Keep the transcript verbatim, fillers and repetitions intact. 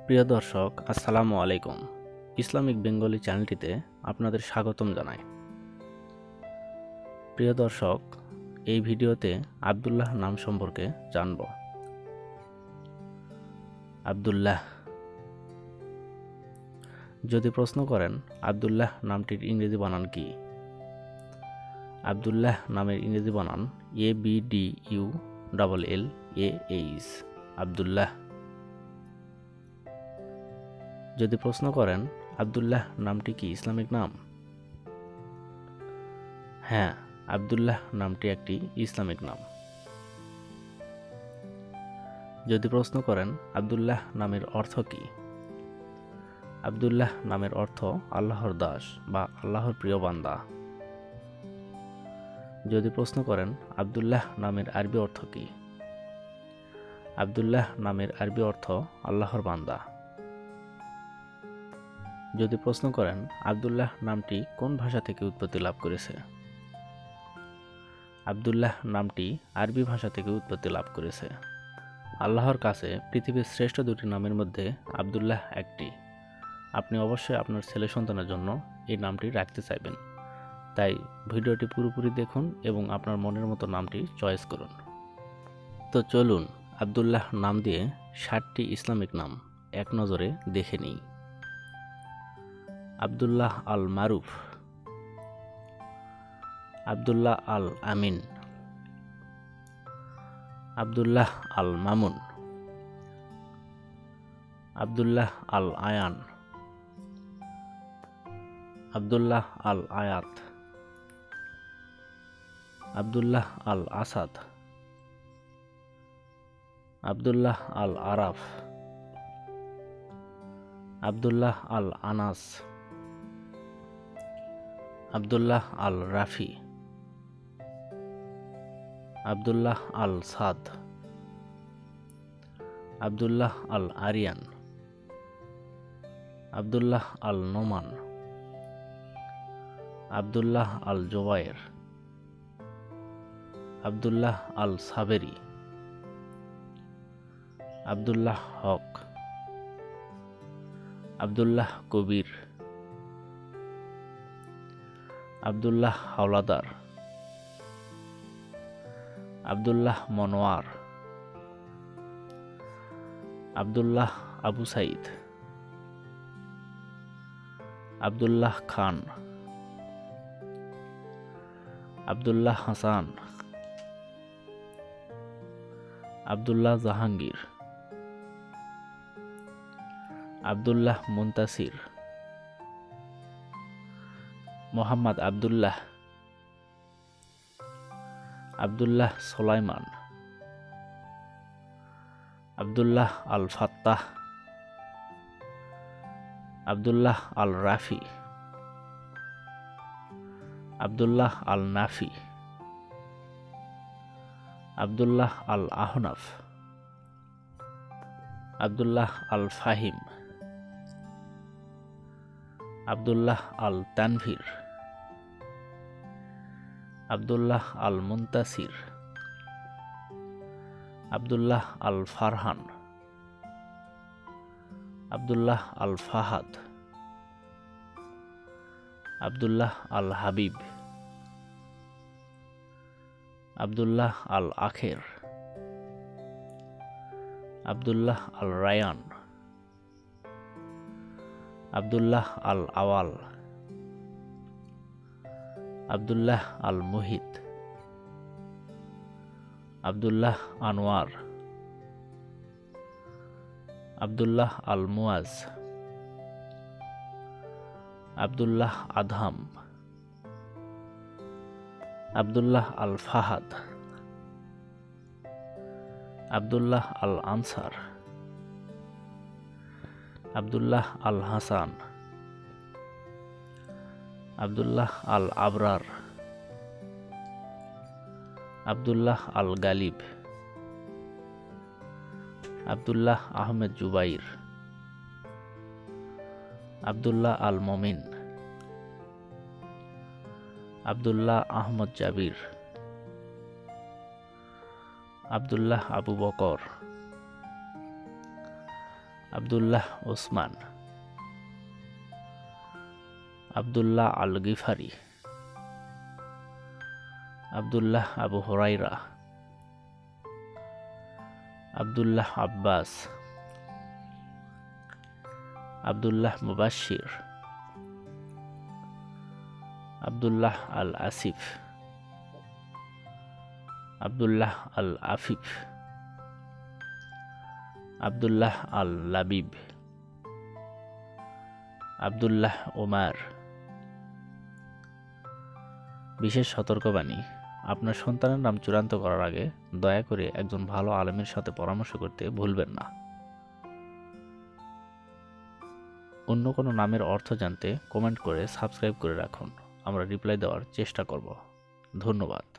প্রিয় দর্শক, আসসালামু আলাইকুম। ইসলামিক বেঙ্গলি চ্যানেলটিতে আপনাদের স্বাগতম জানাই। প্রিয় দর্শক, এই ভিডিওতে আব্দুল্লাহ নাম সম্পর্কে জানব। আব্দুল্লাহ। যদি প্রশ্ন করেন আব্দুল্লাহ নামটির ইংরেজি বানান কি, আব্দুল্লাহ নামের ইংরেজি বানান A B D U double L A H, Abdullah. যদি প্রশ্ন করেন আব্দুল্লাহ নামটি কি ইসলামিক নাম, হ্যাঁ, আব্দুল্লাহ নামটি একটি ইসলামিক নাম। যদি প্রশ্ন করেন আব্দুল্লাহ নামের অর্থ কি, আব্দুল্লাহ নামের অর্থ আল্লাহর দাস বা আল্লাহর প্রিয় বান্দা। যদি প্রশ্ন করেন আব্দুল্লাহ নামের আরবি অর্থ কি, আব্দুল্লাহ নামের আরবি অর্থ আল্লাহর বান্দা। যদি প্রশ্ন করেন আব্দুল্লাহ নামটি কোন ভাষা থেকে উৎপত্তি লাভ করেছে, আব্দুল্লাহ নামটি আরবি ভাষা থেকে উৎপত্তি লাভ করেছে। আল্লাহর কাছে পৃথিবীর শ্রেষ্ঠ দুটি নামের মধ্যে আব্দুল্লাহ একটি। আপনি অবশ্যই আপনার ছেলে সন্তানের জন্য এই নামটি রাখতে চাইবেন, তাই ভিডিওটি পুরোপুরি দেখুন এবং আপনার মনের মতো নামটি চয়েস করুন। তো চলুন আব্দুল্লাহ নাম দিয়ে ষাটটি ইসলামিক নাম এক নজরে দেখে নিই। আব্দুল্লাহ আল মারুফ, আব্দুল্লাহ আল আমিন, আব্দুল্লাহ আল মামুন, আব্দুল্লাহ আল আয়ান, আব্দুল্লাহ আল আয়াত, আব্দুল্লাহ আল আসাদ, আব্দুল্লাহ আল আরাফ, আব্দুল্লাহ আল আনাস, আব্দুল্লাহ আল রাফি, আব্দুল্লাহ আল সাদ, আব্দুল্লাহ আল আরিয়ান, আব্দুল্লাহ আল নোমান, আব্দুল্লাহ আল জোবায়ের, আব্দুল্লাহ আল সাবেরি, আব্দুল্লাহ হক, আব্দুল্লাহ কবির, আব্দুল্লাহ হাওলাদার, আব্দুল্লাহ মনোয়ার, আব্দুল্লাহ আবু সাইদ, আব্দুল্লাহ খান, আব্দুল্লাহ হাসান, আব্দুল্লাহ জাহাঙ্গীর, আব্দুল্লাহ মুনতাসির, মোহাম্মদ আব্দুল্লাহ, আব্দুল্লাহ সোলাইমান, আব্দুল্লাহ আল ফাত্তাহ, আব্দুল্লাহ আল রাফি, আব্দুল্লাহ আল নাফি, আব্দুল্লাহ আল আহনাফ, আব্দুল্লাহ আল ফাহিম, আব্দুল্লাহ আল তানভীর, আব্দুল্লাহ আল মুনতাসির, আব্দুল্লাহ আল ফারহান, আব্দুল্লাহ আল ফাহাদ, আব্দুল্লাহ আল হাবিব, আব্দুল্লাহ আল আখের, আব্দুল্লাহ আল রায়ান, আব্দুল্লাহ আল আওয়াল, আব্দুল্লাহ আল মুহিত, আব্দুল্লাহ আনোয়ার, আব্দুল্লাহ আল মুয়াজ, আব্দুল্লাহ আদহাম, আব্দুল্লাহ আল ফাহাদ, আব্দুল্লাহ আল আনসার, আব্দুল্লাহ আল হাসান, আব্দুল্লাহ আল আবরার, আব্দুল্লাহ আল গালিব, আব্দুল্লাহ আহমেদ জুবাইর, আব্দুল্লাহ আল মমিন, আব্দুল্লাহ আহমদ জাবির, আব্দুল্লাহ আবু বকর, আব্দুল্লাহ ওসমান, আব্দুল্লাহ আল গিফারি, আব্দুল্লাহ আবু হুরাইরা, আব্দুল্লাহ আব্বাস, আব্দুল্লাহ মুবাশশির, আব্দুল্লাহ আল আসিফ, আব্দুল্লাহ আল আফিফ, আব্দুল্লাহ আল লাবিব, আব্দুল্লাহ ওমার। বিশেষ সতর্কবাণী: আপনার সন্তানের নাম চূড়ান্ত করার আগে দয়া করে একজন ভালো আলেমের সাথে পরামর্শ করতে ভুলবেন না। অন্য কোনো নামের অর্থ জানতে কমেন্ট করে সাবস্ক্রাইব করে রাখুন, আমরা রিপ্লাই দেওয়ার চেষ্টা করব। ধন্যবাদ।